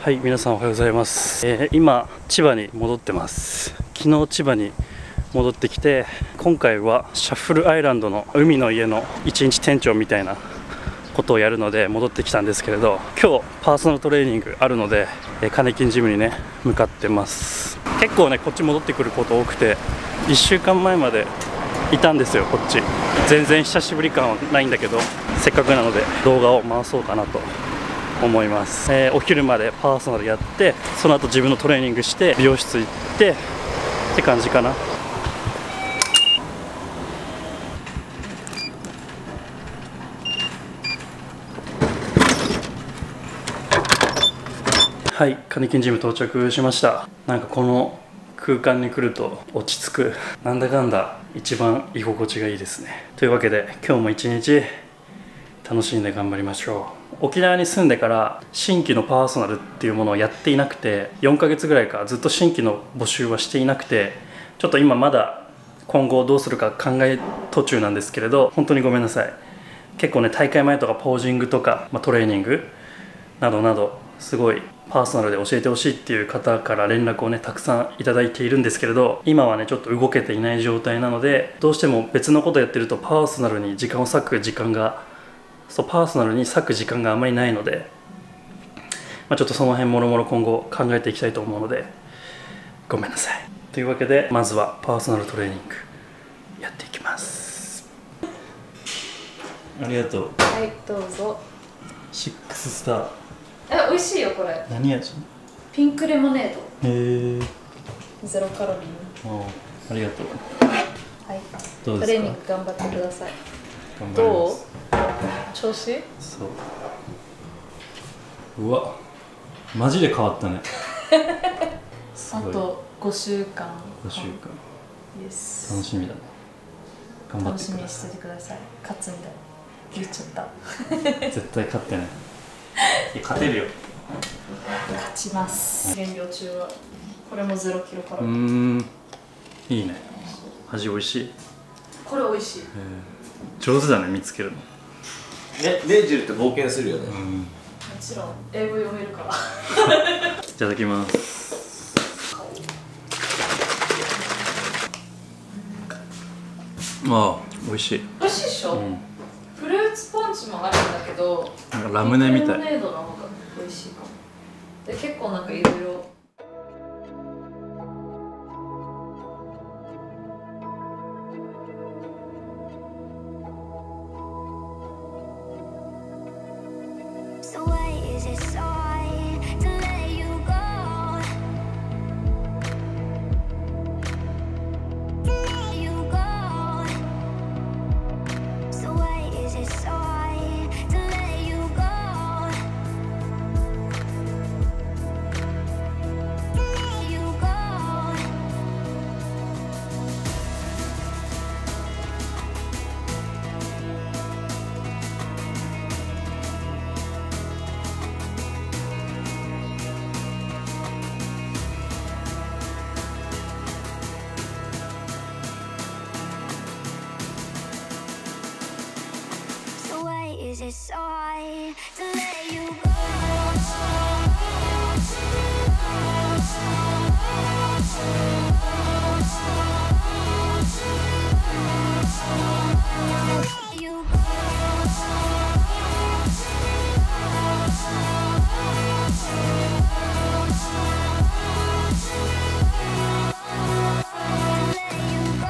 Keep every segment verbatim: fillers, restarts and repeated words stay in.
はい、皆さんおはようございます。えー、今千葉に戻ってます。昨日千葉に戻ってきて、今回はシャッフルアイランドの海の家の一日店長みたいなことをやるので戻ってきたんですけれど、今日パーソナルトレーニングあるので、えー、カネキンジムにね向かってます。結構ねこっち戻ってくること多くて、いっしゅうかんまえまでいたんですよこっち。全然久しぶり感はないんだけど、せっかくなので動画を回そうかなと思います。えー、お昼までパーソナルやって、その後自分のトレーニングして美容室行ってって感じかな。はい、カネキンジム到着しました。なんかこの空間に来ると落ち着く、なんだかんだ一番居心地がいいですね。というわけで今日も一日楽しんで頑張りましょう。沖縄に住んでから新規のパーソナルっていうものをやっていなくて、よんかげつぐらいかずっと新規の募集はしていなくて、ちょっと今まだ今後どうするか考え途中なんですけれど、本当にごめんなさい。結構ね大会前とかポージングとか、まあ、トレーニングなどなどすごいパーソナルで教えてほしいっていう方から連絡をねたくさんいただいているんですけれど、今はねちょっと動けていない状態なので、どうしても別のことやってるとパーソナルに時間を割く時間がそうパーソナルに割く時間があまりないので、まあ、ちょっとその辺もろもろ今後考えていきたいと思うのでごめんなさい。というわけでまずはパーソナルトレーニングやっていきます。ありがとう。 はい、どうぞ。 シックススター。 え、美味しいよこれ。 何味？ ピンクレモネード。 へえ。 ゼロカロリー。 あありがとう。 はい。 どうですか？ トレーニング頑張ってください。 頑張ります。 調子？ そう。うわ、マジで変わったね。 あとごしゅうかん。 ごしゅうかん。 イエス。 楽しみだね。頑張っ楽しみにてください。 しててください。勝つんだよ。言っちゃった。 絶対勝ってね。いや勝てるよ。 勝ちます。減量中はこれもゼロキロカロリー。 うーん、いいね。味美味しい。 これ美味しい。 上手だね見つけるの。 ね、レイジルって冒険するよね。 うん。 もちろん英語読めるから。 いただきます。ああ、美味しい。 美味しいでしょ、うん、フルーツポンチもあるんだけど、 なんかラムネみたい。 レモネードの方が美味しいかも。で、結構なんかいろいろ Is it sorry to let you go? Let you go. Let you go.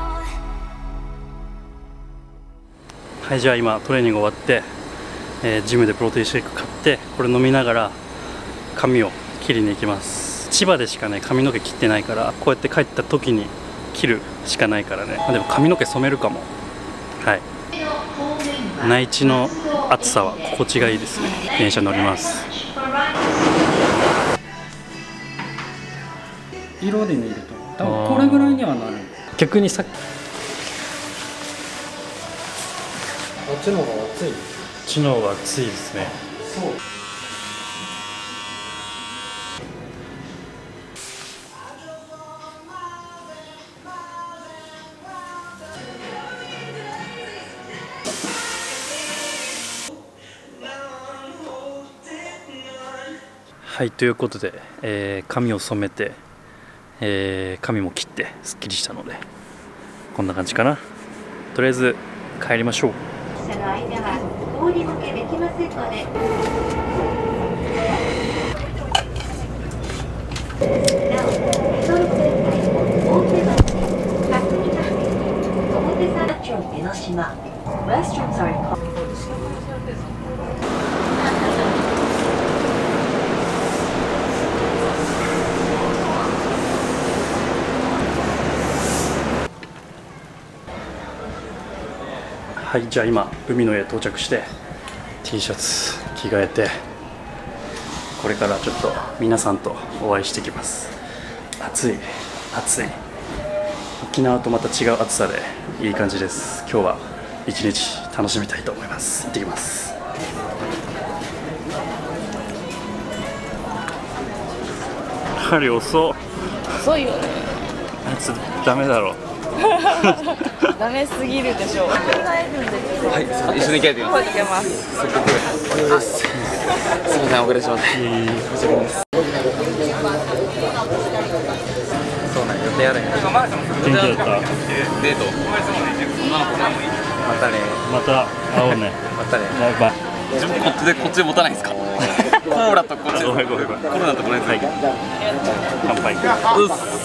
はい、じゃあ今トレーニング終わって、えー、ジムでプロテインシェイク買ってこれ飲みながら髪を切りに行きます。千葉でしかね髪の毛切ってないから、こうやって帰った時に切るしかないからね。まあ、でも髪の毛染めるかも。はい、内地の暑さは心地がいいですね。電車乗ります。 色で見ると多分これぐらいにはなる。 逆にさっきあっちの方が暑い。 こっちの方が暑いですね。 そう。 はい、ということで、えー髪を染めて、えー髪も切ってすっきりしたのでこんな感じかな。とりあえず帰りましょう。 車の間は通り抜けできませんので。なお、レトロ船内大手橋で霞ヶ関、表参町江ノ島、Restrooms are in はい、じゃあ今海の家到着して T シャツ着替えてこれからちょっと皆さんとお会いしてきます。暑い暑い、沖縄とまた違う暑さでいい感じです。今日は一日楽しみたいと思います。行ってきます。針遅っ。 遅いよね。 あいつダメだろ。 ダメすぎるでしょう。 はい、一緒に行けてこうやってます。 お願いします。すみません、遅れてしまって。申し訳ないです。そうなん、予定あるんや。 元気だった？ デート。またね。 また会おうね。 またね。 バイバイ。 自分こっちでこっちで持たないんですか。コーラとこっちで。ごめんごめんごめん。コロナとこれで。 乾杯。 うっす。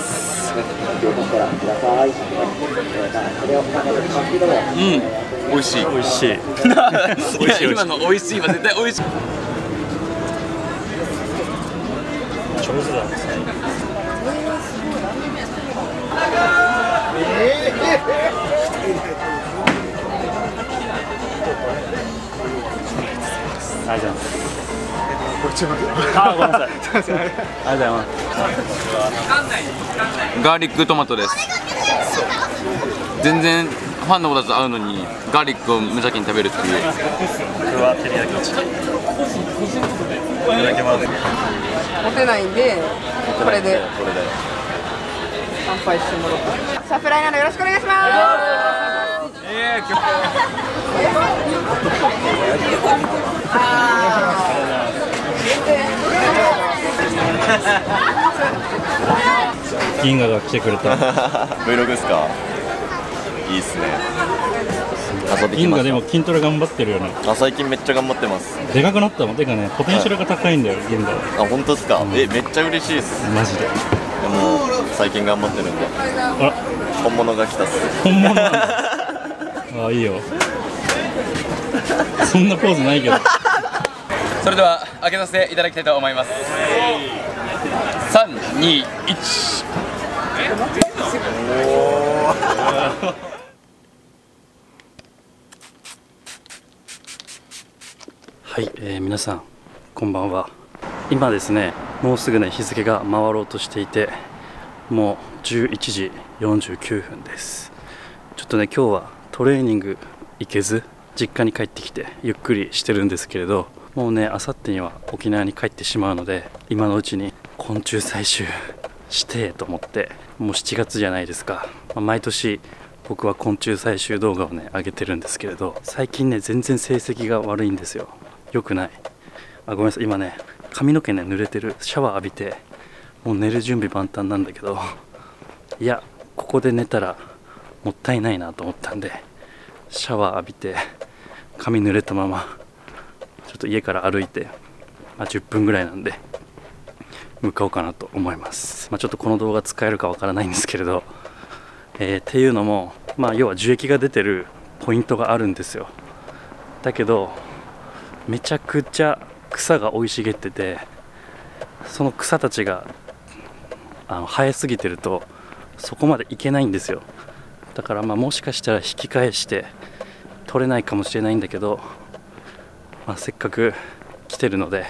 うん、美味しい。 美味しい。 いや、今の美味しいは絶対美味しい。 上手だ。ありがとうございます。あ、ごめんなさい。ありがとうございます。 ガーリックトマトです。全然ファンの子たちと会うのにガーリックを無邪気に食べるっていう。 これは照り焼きチキン。いただきます。 持てないんで、これでこれで乾杯してもらおう。サプライなのよろしくお願いします。 ええ、今日銀河が来てくれた。 Vlog ですか。いいっすね。遊びに銀河来ましでも筋トレ頑張ってるよね。 た。あ、最近めっちゃ頑張ってます。 でかくなったもん。てかね、ポテンシャルが高いんだよ、銀河は。 あ、本当ですか。え、めっちゃ嬉しいっす。 マジで。 でも最近頑張ってるんで。 あ、 本物が来たっす。 本物なんだ。あ、いいよ。そんなポーズないけど。 それでは開けさせていただきたいと思います。さん、に、いち。 はい、えー、皆さんこんばんは。今ですね、もうすぐね日付が回ろうとしていて、もうじゅういちじよんじゅうきゅうふんです。ちょっとね今日はトレーニング行けず実家に帰ってきてゆっくりしてるんですけれど、もうねあさってには沖縄に帰ってしまうので、今のうちに昆虫採集してと思って、もうしちがつじゃないですか。まあ、毎年僕は昆虫採集動画をね上げてるんですけれど、最近ね全然成績が悪いんですよ。良くない。あ、ごめんなさい。今ね髪の毛ね濡れてる。シャワー浴びてもう寝る準備万端なんだけど、いやここで寝たらもったいないなと思ったんで、シャワー浴びて髪濡れたままちょっと家から歩いて、まあ、じゅっぷんぐらいなんで向かおうかなと思います。まあ、ちょっとこの動画使えるかわからないんですけれど、えー、っていうのも、まあ、要は樹液が出てるポイントがあるんですよ。だけどめちゃくちゃ草が生い茂ってて、その草たちがあの生えすぎてるとそこまでいけないんですよ。だからまあもしかしたら引き返して取れないかもしれないんだけど、まあ、せっかく来てるので、はい、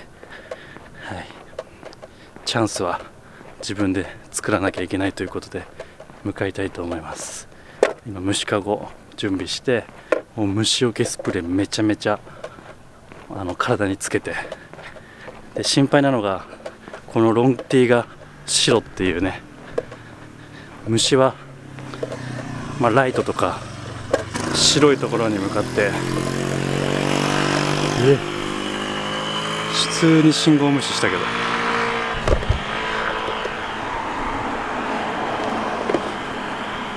チャンスは自分で作らなきゃいけないということで向かいたいと思います。今虫かご準備して、もう虫除けスプレーめちゃめちゃあの体につけて、で心配なのがこのロンティーが白っていうね。虫は、まあ、ライトとか白いところに向かってえ普通に信号無視したけど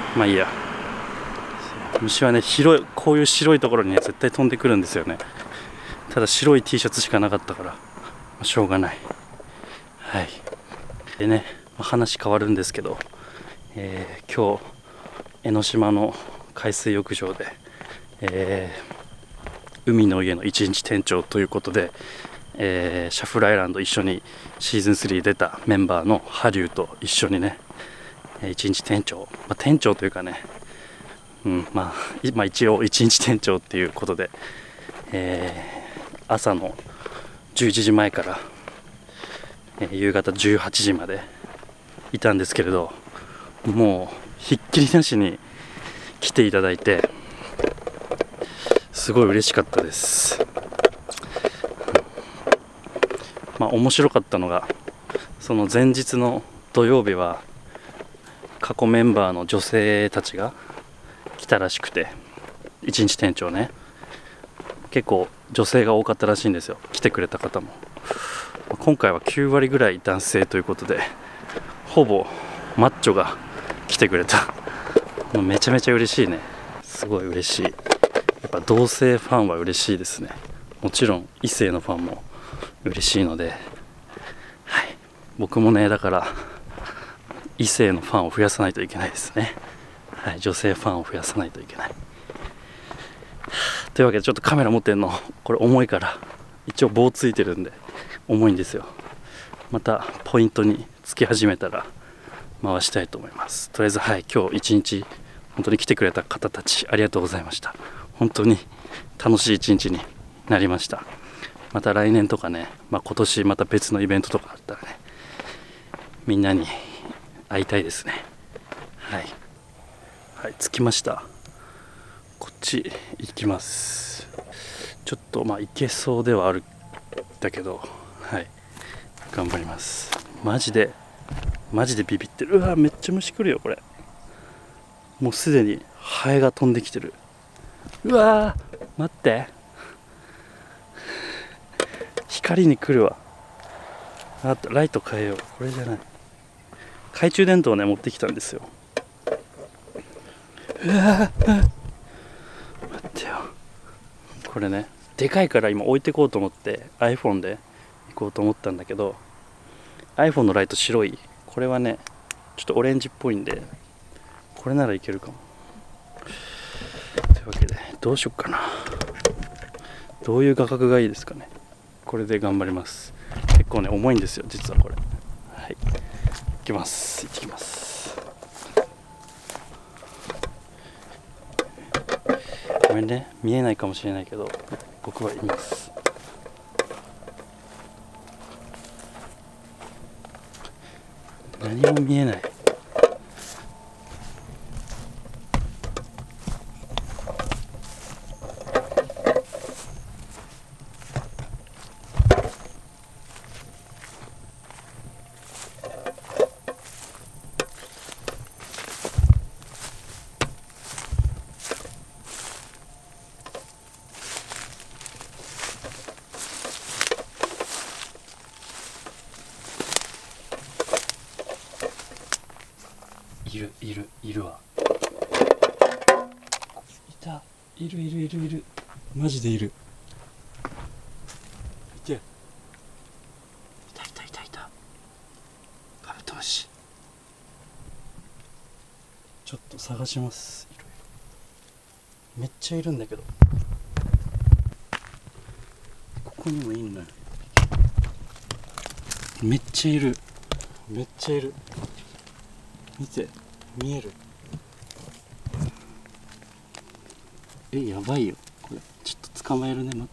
まあいいや。虫はね、広いこういう白いところにね絶対飛んでくるんですよね。ただ白い T シャツしかなかったから、まあ、しょうがない。はい。でね、まあ、話変わるんですけど、えー、今日江ノ島の海水浴場で、えー、海の家の一日店長ということで、えー、シャッフルアイランド一緒にシーズンスリー出たメンバーのハリューと一緒にね、一日店長、まあ、店長というかね、うんまあ、まあ一応一日店長っていうことで、えー、朝のじゅういちじまえから、えー、夕方じゅうはちじまでいたんですけれど、もうひっきりなしに来ていただいてすごい嬉しかったです。まあ面白かったのが、その前日の土曜日は過去メンバーの女性たちが来たらしくて、一日店長ね、結構女性が多かったらしいんですよ、来てくれた方も。今回はきゅうわりぐらい男性ということで、ほぼマッチョが来てくれた。もうめちゃめちゃ嬉しいね。すごい嬉しい。やっぱ同性ファンは嬉しいですね。もちろん異性のファンも嬉しいので、はい、僕もね、だから異性のファンを増やさないといけないですね。はい、女性ファンを増やさないといけない。というわけで、ちょっとカメラ持ってんのこれ重いから、一応棒ついてるんで重いんですよ。またポイントにつき始めたら回したいと思います。とりあえず、はい、今日一日本当に来てくれた方たちありがとうございました。本当に楽しい一日になりました。また来年とかね、まあ、今年また別のイベントとかあったらね、みんなに会いたいですね。はい、はい、着きました。こっち行きます。ちょっとまあ行けそうではあるんだけど、はい、頑張ります。マジでマジでビビってる。うわ、めっちゃ虫来るよこれ。もうすでにハエが飛んできてる。うわー、待って、光に来るわ。あとライト変えよう。これじゃない、懐中電灯をね持ってきたんですよ。うわー、待ってよ。これね、でかいから今置いてこうと思って iPhone で行こうと思ったんだけど、 iPhone のライト白い、これはねちょっとオレンジっぽいんで、これならいけるかも。というわけでどうしよっかな。どういう画角がいいですかね。これで頑張ります。結構ね重いんですよ実はこれ。はい、いきます。いきます。ごめんね、見えないかもしれないけど僕は言います。何も見えない。いるいるいるわ。いた、いるいるいるいる、マジでいる。いて、いたいたいたいた。カブトムシ。ちょっと探します。いろいろめっちゃいるんだけど、ここにもいんのよ。めっちゃいる、めっちゃいる。見て、見える。え、やばいよこれ。ちょっと捕まえるね。待って、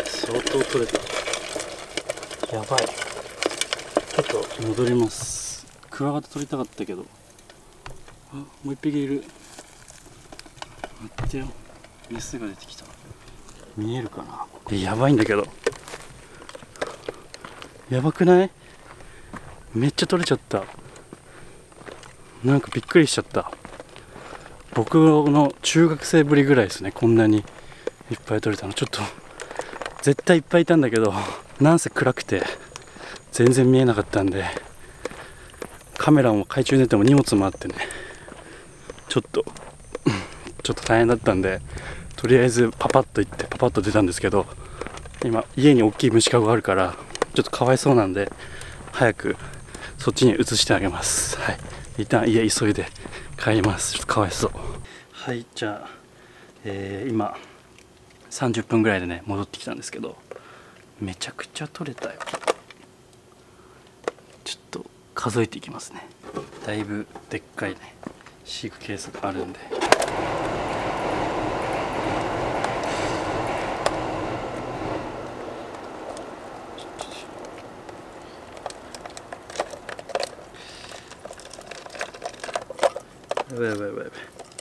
相当取れた。やばい。ちょっと戻ります。クワガタ取りたかったけど、あ、もう一匹いる。待ってよ、メスが出てきた。見えるかな。え、やばいんだけど。やばくない？めっちゃ取れちゃった。なんかびっくりしちゃった。僕の中学生ぶりぐらいですね、こんなにいっぱい取れたの。ちょっと絶対いっぱいいたんだけど、なんせ暗くて全然見えなかったんで、カメラも懐中電灯も荷物もあってね、 ちょっとちょっと大変だったんで、とりあえずパパッと行ってパパッと出たんですけど、今家に大きい虫かごがあるからちょっとかわいそうなんで、早くそっちに移してあげます。はい、一旦家急いで帰ります。ちょっとかわいそう。はい、じゃあ、えー、今さんじゅっぷんぐらいでね戻ってきたんですけど、めちゃくちゃ取れたよ。ちょっと数えていきますね。だいぶでっかいね飼育ケースがあるんで、やばいやばいやばいやばい。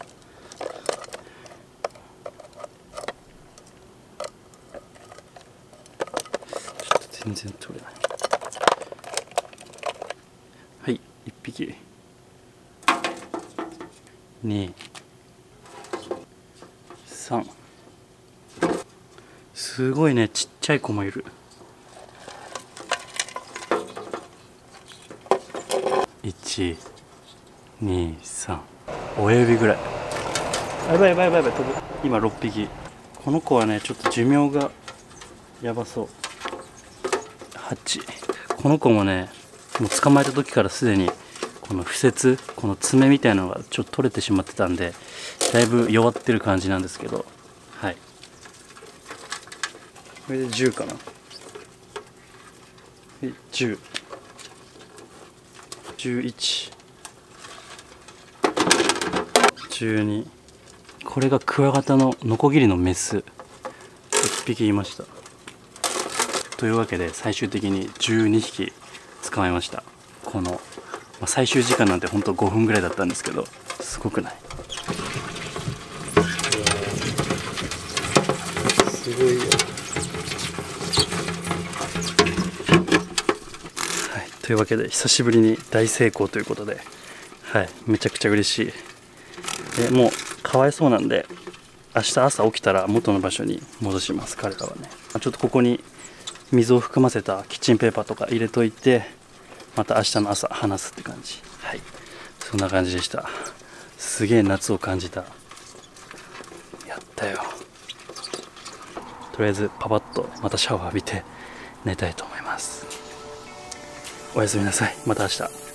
全然取れない。はい、いっぴき、に、さん、すごいね、ちっちゃい子もいる。いち、に、さん、親指ぐらい。やばいやばいやばいやばい、飛ぶ。今ろっぴき。この子はねちょっと寿命がやばそう。はち、この子もねもう捕まえた時からすでにこの付節、この爪みたいなのがちょっと取れてしまってたんで、だいぶ弱ってる感じなんですけど、はい、これでじゅうかな。でじゅう、じゅういち、じゅうに、これがクワガタのノコギリのメスいっぴきいました。というわけで最終的にじゅうにひき捕まえました。この、まあ、最終時間なんてほんとごふんぐらいだったんですけど、すごくない？すごいよ。はい、というわけで久しぶりに大成功ということで、はい、めちゃくちゃ嬉しい。でもうかわいそうなんで明日朝起きたら元の場所に戻します。彼らはね、ちょっとここに水を含ませたキッチンペーパーとか入れといて、また明日の朝離すって感じ。はい、そんな感じでした。すげえ夏を感じた。やったよ。とりあえずパパッとまたシャワー浴びて寝たいと思います。おやすみなさい。また明日。